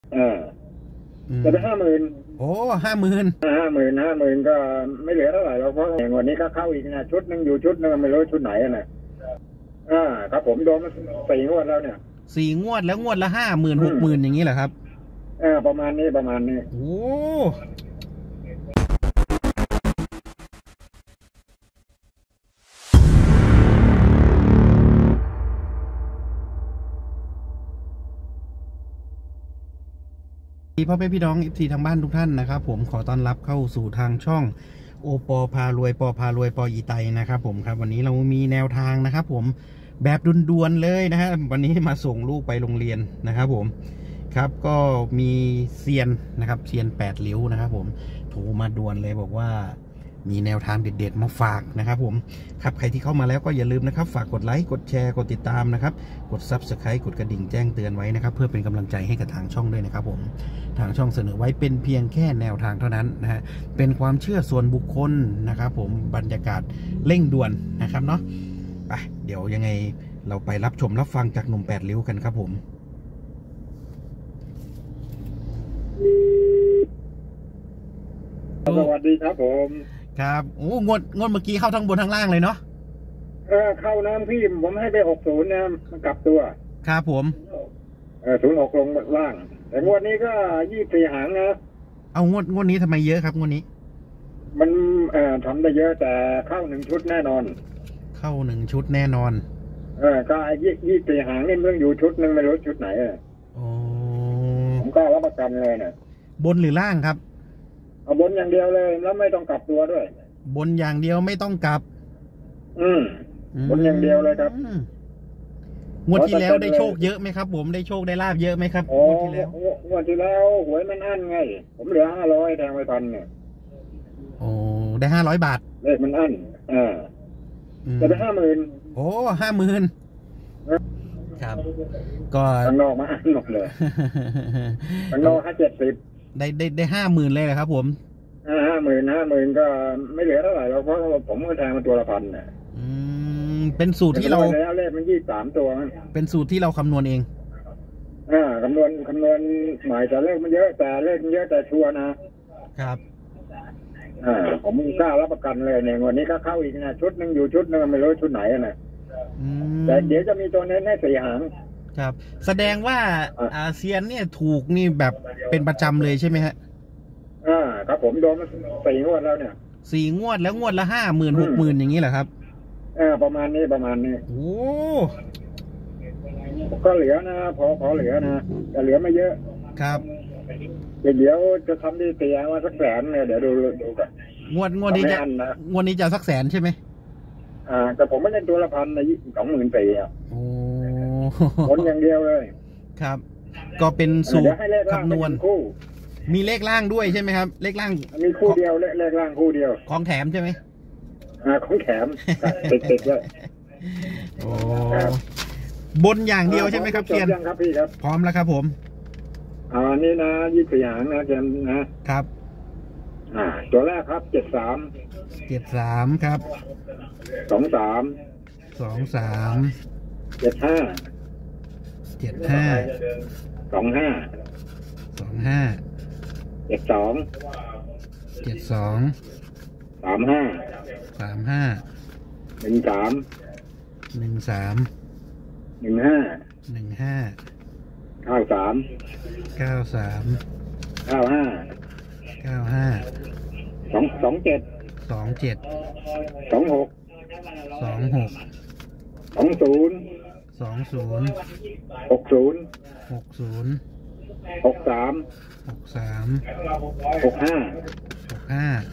จะไป50,000 โอ้50,000 50,000ก็ไม่เหลือเท่าไหร่เราเพราะอย่างวันนี้ก็เข้าอีกนะชุดหนึ่งอยู่ชุดหนึ่งไม่รู้ชุดไหนนะครับผมโดนมา4 งวดแล้วเนี่ย 4 งวดแล้วงวดละ50,000 60,000อย่างนี้เหรอครับประมาณนี้โอ้พ่อแม่พี่น้องFCทางบ้านทุกท่านนะครับผมขอต้อนรับเข้าสู่ทางช่องโอปอพารวยปออีไตนะครับผมครับวันนี้เรามีแนวทางนะครับผมแบบด่วนๆเลยนะฮะวันนี้มาส่งลูกไปโรงเรียนนะครับผมครับก็มีเซียนนะครับเซียน8 ริ้วนะครับผมโทรมาด่วนเลยบอกว่ามีแนวทางเด็ดๆมาฝากนะครับผมครับใครที่เข้ามาแล้วก็อย่าลืมนะครับฝากกดไลค์กดแชร์กดติดตามนะครับกด Subscribe กดกระดิ่งแจ้งเตือนไว้นะครับเพื่อเป็นกำลังใจให้กับทางช่องด้วยนะครับผมทางช่องเสนอไว้เป็นเพียงแค่แนวทางเท่านั้นนะฮะเป็นความเชื่อส่วนบุคคลนะครับผมบรรยากาศเร่งด่วนนะครับเนาะไปเดี๋ยวยังไงเราไปรับชมรับฟังจากหนุ่ม8 ริ้วกันครับผมสวัสดีครับผมครับโอ้งวดเมื่อกี้เข้าทั้งบนทั้งล่างเลยเนาะเข้าน้ำพี่ผมให้ไป60นะมันกลับตัวครับผม 06ลงล่างแต่งวดนี้ก็24 หางนะเอางวดนี้ทำไมเยอะครับงวดนี้มันทำได้เยอะแต่เข้า1 ชุดแน่นอนเข้า1 ชุดแน่นอนก็24 หางนี่เพิ่งอยู่ชุดหนึ่งไม่รู้ชุดไหนผมก็รับประกันเลยนะบนหรือล่างครับเอาบนอย่างเดียวเลยแล้วไม่ต้องกลับตัวด้วยบนอย่างเดียวไม่ต้องกลับบนอย่างเดียวเลยครับงวดที่แล้วได้โชคเยอะไหมครับผมได้โชคได้ลาบเยอะไหมครับงวดที่แล้วหวยมันอั้นไงผมเหลือ500แทงไป1,000เนี่ยโอ้ได้500 บาทเลขมันอั้นจะไป 50,000โอ้50,000ครับก็ข้างนอกมาอั้นหมดเลยข้างนอก70 ได้50,000เลยครับผม 50,000ก็ไม่เหลือเท่าไหร่เราเพราะผมก็แทงมาตัวละ1,000เนี่ยเป็นสูตรที่เราเลขมัน23 ตัวเป็นสูตรที่เราคำนวณเองคำนวณหมายแต่เลขมันเยอะแต่ชัวร์นะครับผมกล้ารับประกันเลยเนี่ยวันนี้ก็เข้าอีกนะชุดหนึ่งอยู่ชุดหนึ่งไม่รู้ชุดไหนนะแต่เดี๋ยวจะมีตัวเน้นให้4 หางครับแสดงว่าเซียนเนี่ยถูกนี่แบบเป็นประจำเลยใช่ไหมฮะครับผมโดนมา4 งวดแล้วเนี่ย 4 งวดแล้วงวดละ50,000 60,000อย่างนี้เหรอครับประมาณนี้โอ้ก็เหลือนะพอเหลือนะแต่เหลือไม่เยอะครับเดี๋ยวจะทำดีเตียว่าสัก100,000เนี่ยเดี๋ยวดูกันงวดนี้จะสัก100,000ใช่ไหมแต่ผมไม่เล่นตัวละ1,000ใน24,000 โอ้ผลอย่างเดียวเลยครับก็เป็นสูตรคำนวณมีเลขล่างด้วยใช่ไหมครับเลขล่างมีคู่เดียวเลขล่างคู่เดียวของแถมใช่ไหมของแถมติดเลยโอ้บนอย่างเดียวใช่ไหมครับเซียนครับพี่ครับพร้อมแล้วครับผมนี่นะ24 หางนะเจมนะครับตัวแรกครับ73 ครับ 23 75 72 35 13 15 93 95 27 26 20 60 63 65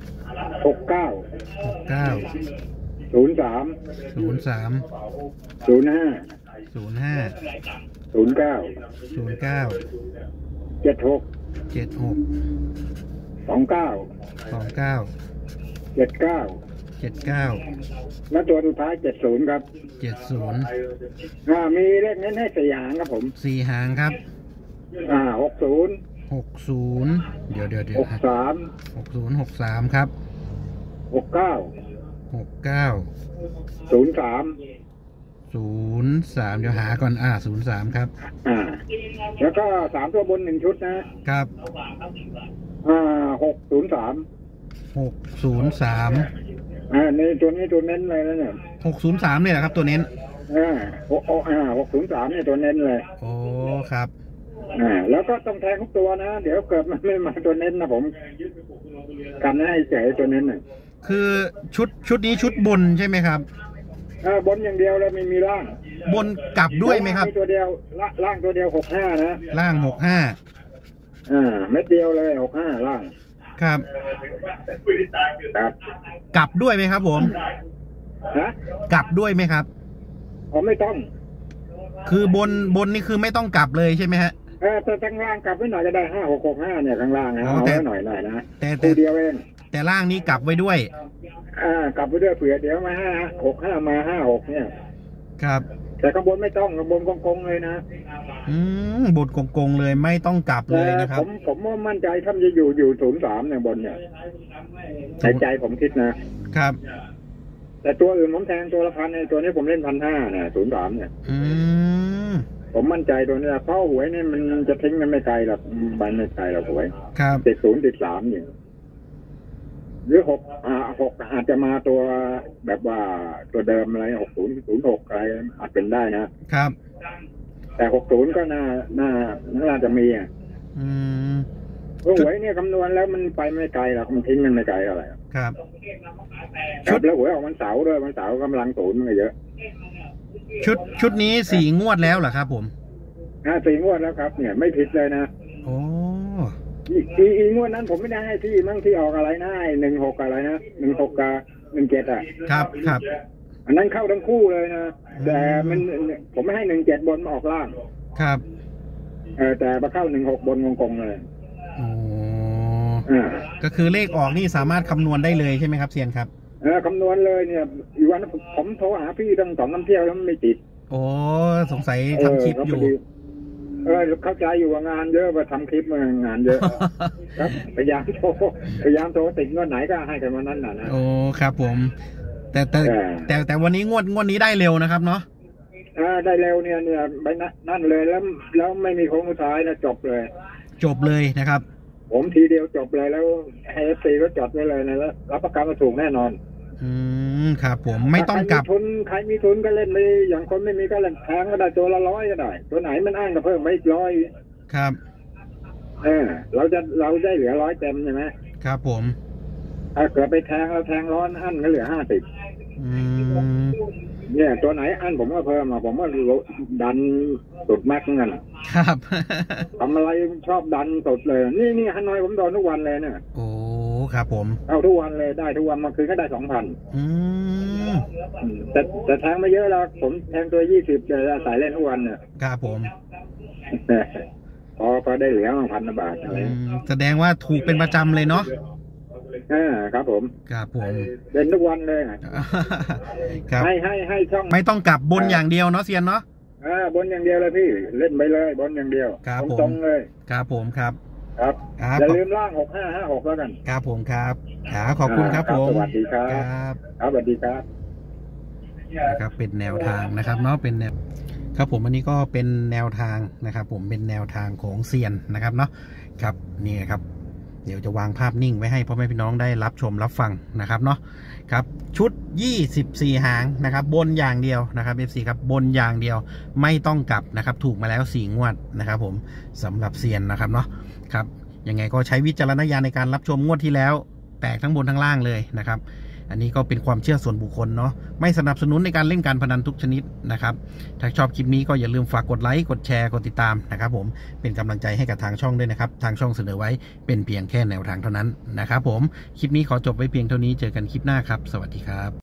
69 03 05 76 29 แล้วตัวสุดท้าย70ครับมีเลขนั้นให้4 หางครับผม 4 หางครับ60เดี๋ยว63ครับ 69 03 03เดี๋ยวหาก่อน03ครับแล้วก็3ตัวบน1ชุดนะครับ603นี่ตัวเน้นเลยนะเนี่ย 603เนี่ยแหละครับตัวเน้น 603เนี่ยตัวเน้นเลยโอ้ครับแล้วก็ต้องแทงทุกตัวนะเดี๋ยวเกิดมันไม่มาตัวเน้นนะผมกันให้เฉยตัวเน้นน่ะคือชุดนี้ชุดบนใช่ไหมครับบนอย่างเดียวเลยไม่มีล่างบนกลับด้วยไหมครับมีตัวเดียวล่างตัวเดียว65นะล่าง65 เม็ดเดียวเลย65ล่างครับกลับด้วยไหมครับผมกลับด้วยไหมครับไม่ต้องคือบนนี่คือไม่ต้องกลับเลยใช่ไหมฮะแต่ข้างล่างกลับไว้หน่อยก็ได้5665เนี่ยข้างล่างนะเอาไว้หน่อยนะแต่เดียวเองแต่ล่างนี้กลับไว้ด้วยกลับไปด้วยเผื่อเดี๋ยวมา65มา56เนี่ยครับแต่ข้างบนไม่ต้องข้างบนกงเลยนะบนกงเลยไม่ต้องกลับเลยนะครับผมมั่นใจถ้าจะอยู่03เนี่ยบนเนี่ยใจผมคิดครับแต่ตัวอื่นผมแทงตัวละ1,000ในตัวนี้ผมเล่น1,500เนี่ย03เนี่ยผมมั่นใจตัวนี้เพราะหวยนี่มันจะทิ้งมันไม่ไกลหรอกใบไม่ไกลหรอกหวยติด0ติด3อยู่หรือ6อาจจะมาตัวแบบว่าตัวเดิมอะไร6006อะไรอาจเป็นได้นะครับแต่60ก็น่าจะมีหวยเนี่ยคำนวณแล้วมันไปไม่ไกลหรอกมันทิ้งมันไม่ไกลอะไรครับแล้วหวยออกวันเสาร์ด้วยวันเสาร์กำลังศูนย์มันเยอะชุดนี้4 งวดแล้วเหรอครับผม 4 งวดแล้วครับเนี่ยไม่ผิดเลยนะโอ้อีงวดนั้นผมไม่ได้ให้ที่มั่งที่ออกอะไรนะ16อะไรนะ16กับ17 ครับอันนั้นเข้าทั้งคู่เลยนะแต่มันผมไม่ให้17บนมาออกล่างครับแต่มาเข้า16บนงงเลยก็คือเลขออกนี่สามารถคำนวณได้เลยใช่ไหมครับเซียนครับคำนวณเลยเนี่ยอีวันผมโทรหาพี่ตั้ง2 น้ำเที่ยวแล้วไม่ติดโอ้สงสัยทำคลิปอยู่เข้าใจอยู่ว่างานเยอะว่าทำคลิปมางานเยอะครับพยายามโทรติดงวดไหนก็ให้กันวันนั้นนะโอ้ครับผมแต่วันนี้งวดนี้ได้เร็วนะครับเนาะได้เร็วเนี่ยไปนั่นเลยแล้วไม่มีโค้งสุดท้ายนะจบเลยนะครับผมทีเดียวจบเลยแล้วให้FCก็จดไว้เลยนะแล้วรับประกันว่าถูกแน่นอนครับผมไม่ต้องกลับใครมีทุนก็เล่นไปอย่างคนไม่มีก็เล่นแพงก็ได้ตัวละ100ก็ได้ตัวไหนมันอ้างก็เพิ่มไป100 ครับเราได้เหลือ100เต็มใช่ไหมครับผมเกิดไปแทงเราแทง100อั้นก็เหลือ50เนี่ยตัวไหนอั้นผมก็เพิ่มผมว่าดันสุดแม็กซ์กันครับทำอะไรชอบดันสุดเลยนี่ฮานอยผมโดนทุกวันเลยเนี่ยโอ้ครับผมเอาทุกวันเลยได้ทุกวันมาคืนก็ได้ 2,000แต่แทงไม่เยอะแล้วผมแทงตัว20จะใส่เล่นทุกวันเนี่ยครับผมพอได้เหลือ1,000 บาทอะไรแสดงว่าถูกเป็นประจำเลยเนาะครับผมเล่นทุกวันเลยครับให้ช่องไม่ต้องกลับบนอย่างเดียวเนาะเซียนเนาะบนอย่างเดียวเลยพี่เล่นไปเลยบนอย่างเดียวตรงเลยครับผมครับอย่าลืมล่าง6556แล้วกันครับผมครับขอบคุณครับผมสวัสดีครับสวัสดีครับนะครับเป็นแนวทางนะครับเนาะเป็นแนวครับผมอันนี้ก็เป็นแนวทางนะครับผมเป็นแนวทางของเซียนนะครับเนาะครับนี่ครับเดี๋ยวจะวางภาพนิ่งไว้ให้พ่อแม่พี่น้องได้รับชมรับฟังนะครับเนาะครับชุด24 หางนะครับบนอย่างเดียวนะครับ FC ครับบนอย่างเดียวไม่ต้องกลับนะครับถูกมาแล้ว4 งวดนะครับผมสำหรับเซียนนะครับเนาะครับยังไงก็ใช้วิจารณญาณในการรับชมงวดที่แล้วแตกทั้งบนทั้งล่างเลยนะครับอันนี้ก็เป็นความเชื่อส่วนบุคคลเนาะไม่สนับสนุนในการเล่นการพนันทุกชนิดนะครับถ้าชอบคลิปนี้ก็อย่าลืมฝากกดไลค์กดแชร์กดติดตามนะครับผมเป็นกำลังใจให้กับทางช่องด้วยนะครับทางช่องเสนอไว้เป็นเพียงแค่แนวทางเท่านั้นนะครับผมคลิปนี้ขอจบไว้เพียงเท่านี้เจอกันคลิปหน้าครับสวัสดีครับ